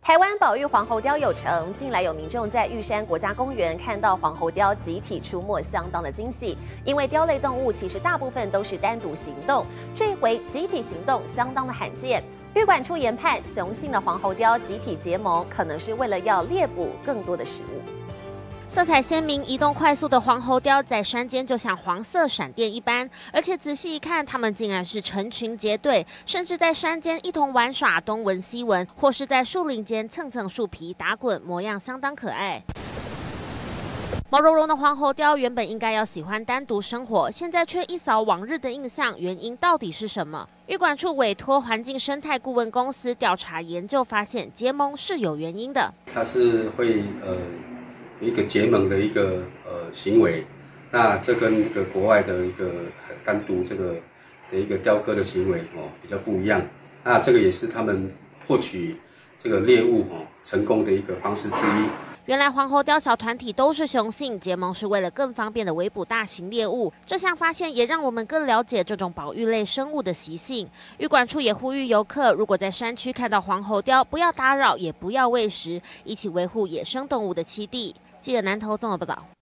台湾保育黄喉貂有成，近来有民众在玉山国家公园看到黄喉貂集体出没，相当的惊喜。因为貂类动物其实大部分都是单独行动，这一回集体行动相当的罕见。育管处研判，雄性的黄喉貂集体结盟，可能是为了要猎捕更多的食物。 色彩鲜明、移动快速的黄喉貂在山间就像黄色闪电一般，而且仔细一看，它们竟然是成群结队，甚至在山间一同玩耍，东闻西闻，或是在树林间蹭蹭树皮、打滚，模样相当可爱。 毛茸茸的黄喉貂原本应该要喜欢单独生活，现在却一扫往日的印象，原因到底是什么？育管处委托环境生态顾问公司调查研究，发现结盟是有原因的。 它是会一个结盟的一个行为，那这跟一个国外的一个单独这个的一个雕刻的行为比较不一样。那这个也是他们获取这个猎物成功的一个方式之一。 原来黄喉貂小团体都是雄性，结盟是为了更方便的围捕大型猎物。这项发现也让我们更了解这种保育类生物的习性。育管处也呼吁游客，如果在山区看到黄喉貂，不要打扰，也不要喂食，一起维护野生动物的栖地。记者南投综合报道。